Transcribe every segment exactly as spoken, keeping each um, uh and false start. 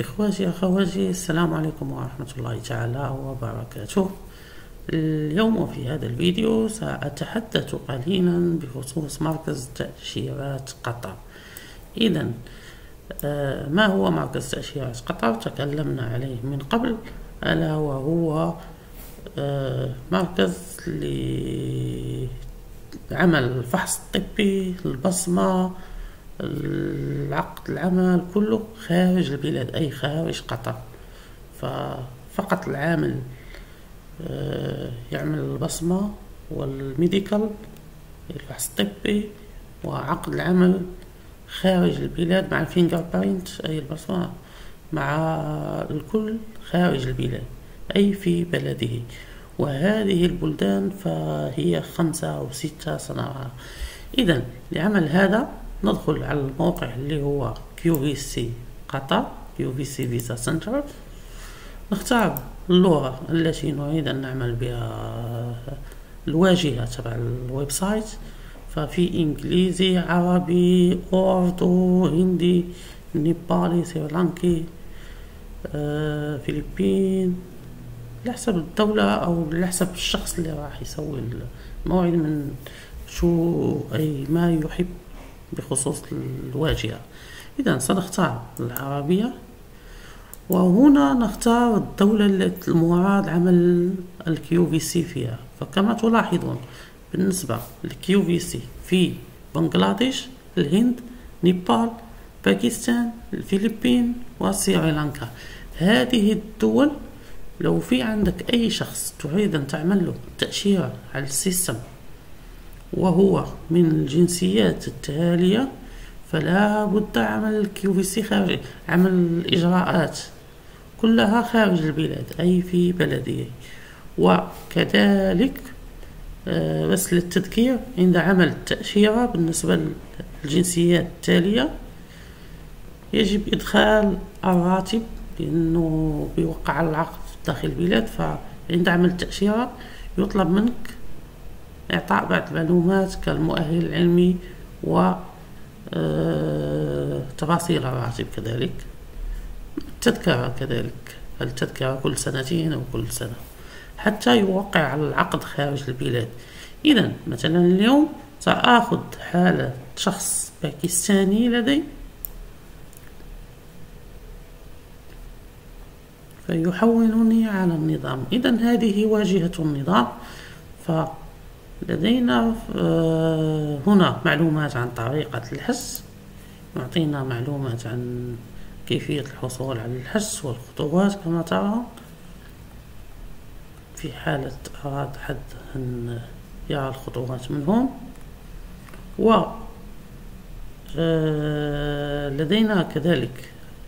إخواتي أخواتي، السلام عليكم ورحمة الله تعالى وبركاته. اليوم وفي هذا الفيديو سأتحدث قليلا بخصوص مركز تأشيرات قطر. إذا ما هو مركز تأشيرات قطر؟ تكلمنا عليه من قبل، ألا وهو مركز لعمل الفحص الطبي، البصمة، العقد العمل كله خارج البلاد، أي خارج قطر. ففقط العامل يعمل البصمة والميديكال، الفحص الطبي وعقد العمل خارج البلاد مع الفينجر برينت، أي البصمة، مع الكل خارج البلاد أي في بلده. وهذه البلدان فهي خمسة أو ستة صناعة. إذا لعمل هذا ندخل على الموقع اللي هو كيو في سي قطر، كيو في سي فيزا سنتر. نختار اللغة التي نريد أن نعمل بها، الواجهة تبع الويب سايت. ففي إنجليزي، عربي، أوردو، هندي، نيبالي، سريلانكي، آه، فلبين، على حسب الدولة أو على حسب الشخص اللي راح يسوي الموعد من شو أي ما يحب بخصوص الواجهة. إذا سنختار العربية، وهنا نختار الدولة التي المراد عمل الكيو في سي فيها. فكما تلاحظون بالنسبة للكيو في سي في بنغلاديش، الهند، نيبال، باكستان، الفلبين وسريلانكا. هذه الدول لو في عندك أي شخص تريد أن تعمل له تأشيرة على السيستم وهو من الجنسيات التالية، فلا بد عمل الكيو في سي خارج، عمل الإجراءات كلها خارج البلاد أي في بلده. وكذلك آه بس للتذكير، عند عمل التأشيرة بالنسبة للجنسيات التالية يجب إدخال الراتب، لأنه بيوقع على العقد داخل البلاد. فعند عمل التأشيرة يطلب منك إعطاء بعض المعلومات كالمؤهل العلمي و تفاصيل الراتب، كذلك التذكرة، كذلك التذكرة كل سنتين أو كل سنة حتى يوقع على العقد خارج البلاد. إذا مثلا اليوم سأخذ حالة شخص باكستاني لدي، فيحولني على النظام. إذا هذه واجهة النظام. فلدينا هنا معلومات عن طريقة الحجز، يعطينا معلومات عن كيفية الحصول على الحجز والخطوات كما ترون، في حالة أراد حد أن يرى الخطوات من هون. ولدينا كذلك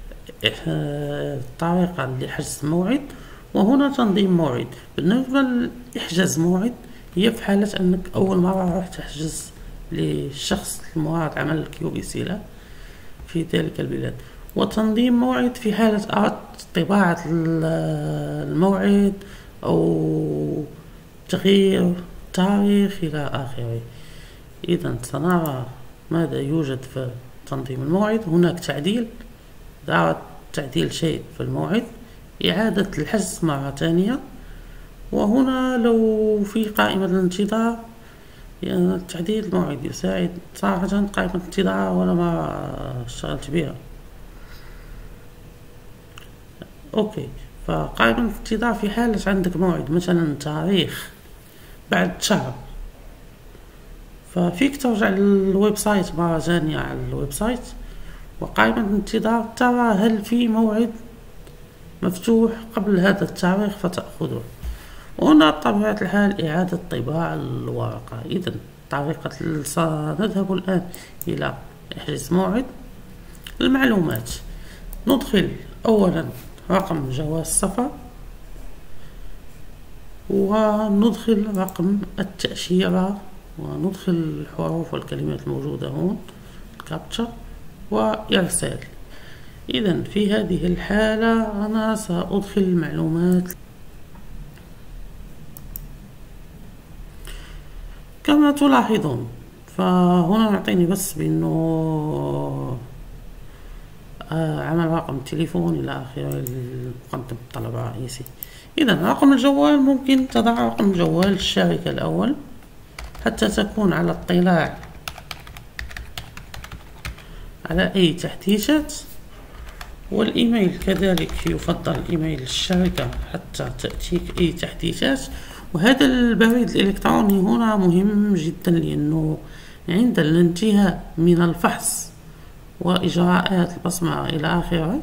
طريقة لحجز موعد، وهنا تنظيم موعد. بالنسبة لإحجاز موعد هي في حالة أنك أول مرة راح تحجز للشخص المراد عمل الكيو في سي له في ذلك البلاد. وتنظيم موعد في حالة أردت طباعة الموعد أو تغيير تاريخ إلى آخره. إذا سنرى ماذا يوجد في تنظيم الموعد. هناك تعديل، إذا أردت تعديل شيء في الموعد، إعادة الحجز مرة ثانية. وهنا لو في قائمة الانتظار، يعني تعديل الموعد يساعد صراحة. قائمة الانتظار ولا ما اشتغلت بها. اوكي، فقائمة الانتظار في حالة عندك موعد مثلا تاريخ بعد شهر، ففيك ترجع للويب سايت مرة ثانية على الويب سايت، وقائمة الانتظار ترى هل في موعد مفتوح قبل هذا التاريخ فتأخذه. وهنا بطبيعة الحال إعادة طباعة الورقة. إذن طريقة سنذهب الآن إلى إحجاز موعد. المعلومات، ندخل أولا رقم جواز السفر، وندخل رقم التأشيرة، وندخل الحروف والكلمات الموجودة هون، كابتشا، وإرسال. إذن في هذه الحالة أنا سأدخل المعلومات كما تلاحظون. فهنا نعطيني بس بأنه عمل رقم التليفون إلى آخره المقدم الطلب الرئيسي. إذا رقم الجوال ممكن تضع رقم الجوال الشركة الأول حتى تكون على اطلاع على أي تحديثات، والإيميل كذلك يفضل إيميل الشركة حتى تأتيك أي تحديثات. وهذا البريد الإلكتروني هنا مهم جدا، لأنه عند الانتهاء من الفحص وإجراءات البصمة إلى آخره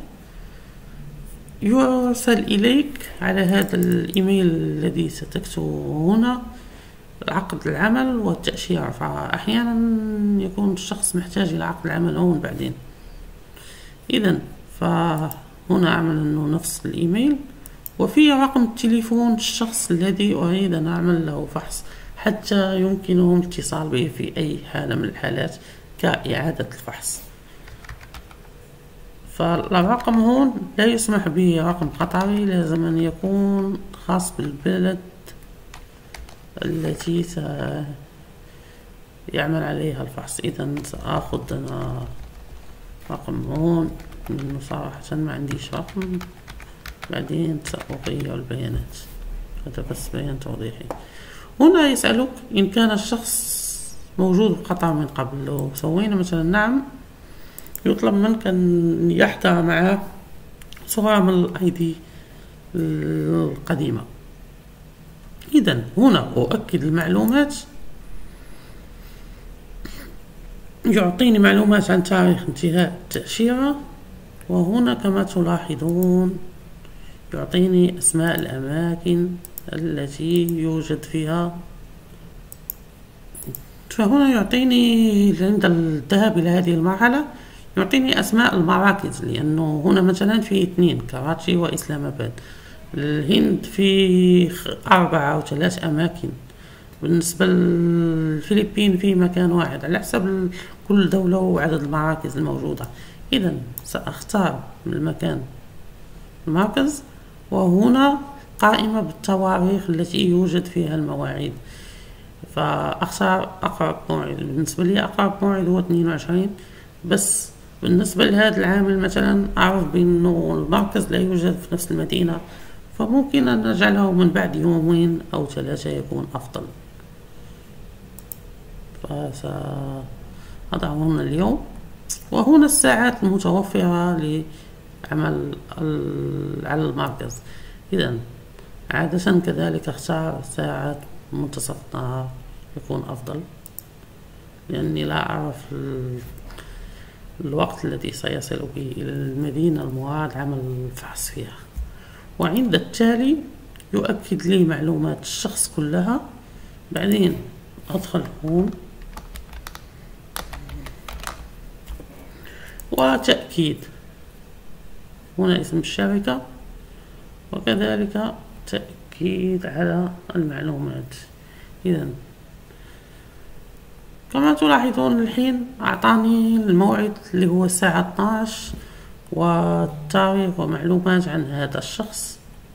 يرسل إليك على هذا الإيميل الذي ستكتبه هنا عقد العمل والتأشيرة. فأحيانا يكون الشخص محتاج إلى عقد العمل هون بعدين. إذن فهنا أعمل أنه نفس الإيميل، وفي رقم التليفون الشخص الذي أريد أن أعمل له فحص حتى يمكنهم الاتصال به في أي حالة من الحالات كإعادة الفحص. فالرقم هون لا يسمح به رقم قطري، لازم أن يكون خاص بالبلد التي سيعمل عليها الفحص. إذا سأخذ أنا رقم هون، لأنه صراحة ما عنديش رقم، بعدين سأغير البيانات. هذا بس بيان توضيحي. هنا يسألك إن كان الشخص موجود بقطر من قبل. لو سوينا مثلا نعم، يطلب منك أن يحضر معه صورة من الآي دي القديمة. إذن هنا أؤكد المعلومات، يعطيني معلومات عن تاريخ انتهاء التأشيرة، وهنا كما تلاحظون يعطيني أسماء الأماكن التي يوجد فيها. فهنا يعطيني عند الذهاب إلى هذه المرحلة يعطيني أسماء المراكز، لأنه هنا مثلا في اثنين، كراتشي وإسلام آباد. الهند في أربعة أو ثلاث أماكن. بالنسبة للفلبين في مكان واحد، على حسب كل دولة وعدد المراكز الموجودة. إذا سأختار من المكان المركز، وهنا قائمة بالتواريخ التي يوجد فيها المواعيد. فأختار أقرب موعد. بالنسبة لي أقرب موعد هو اثنين وعشرين، بس بالنسبة لهذا العامل مثلا أعرف بأنه المركز لا يوجد في نفس المدينة، فممكن أن نجعله من بعد يومين أو ثلاثة يكون أفضل. فسأضع هنا اليوم، وهنا الساعات المتوفرة لعمل على المركز. إذن عادة كذلك اختار ساعات منتصف النهار يكون أفضل، لأني لا أعرف الوقت الذي سيصل به إلى المدينة المراد عمل الفحص فيها. وعند التالي يؤكد لي معلومات الشخص كلها. بعدين أدخل هون وتأكيد، هنا اسم الشركة، وكذلك تأكيد على المعلومات. إذا كما تلاحظون الحين أعطاني الموعد اللي هو الساعة اثني عشر، والتاريخ ومعلومات عن هذا الشخص،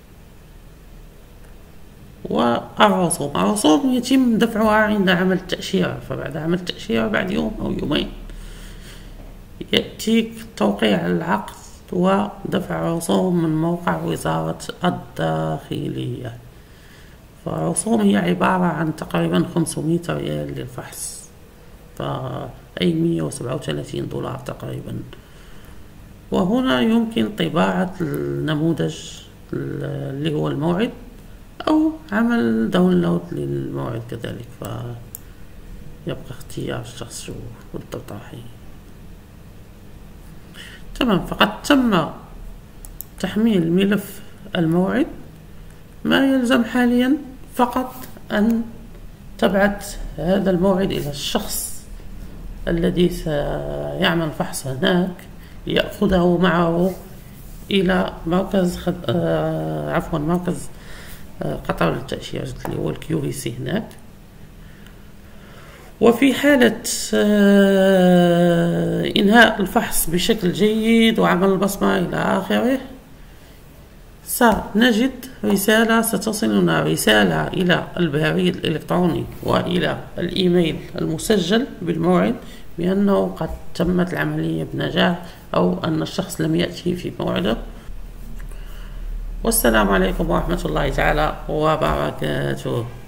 والرسوم. الرسوم يتم دفعها عند عمل التأشيرة، فبعد عمل التأشيرة بعد يوم أو يومين يأتيك توقيع العقد ودفع رسوم من موقع وزارة الداخلية. فالرسوم هي عبارة عن تقريبا خمسمائة ريال للفحص، فأي مئة وسبعة وثلاثين دولار تقريبا. وهنا يمكن طباعة النموذج اللي هو الموعد، أو عمل داونلود للموعد كذلك، فيبقى اختيار الشخص شو بالضبط راح. تمام. فقد تم تحميل ملف الموعد. ما يلزم حاليا فقط أن تبعث هذا الموعد إلى الشخص الذي سيعمل فحص هناك، ليأخذه معه إلى مركز خد... آه... عفوا مركز آه... قطر للتأشيرة اللي هو الكيو في سي هناك. وفي حالة آه... إنهاء الفحص بشكل جيد وعمل البصمة إلى آخره، سنجد رسالة ستصلنا رسالة إلى البريد الإلكتروني وإلى الإيميل المسجل بالموعد بأنه قد تمت العملية بنجاح أو أن الشخص لم يأتي في موعده. والسلام عليكم ورحمة الله تعالى وبركاته.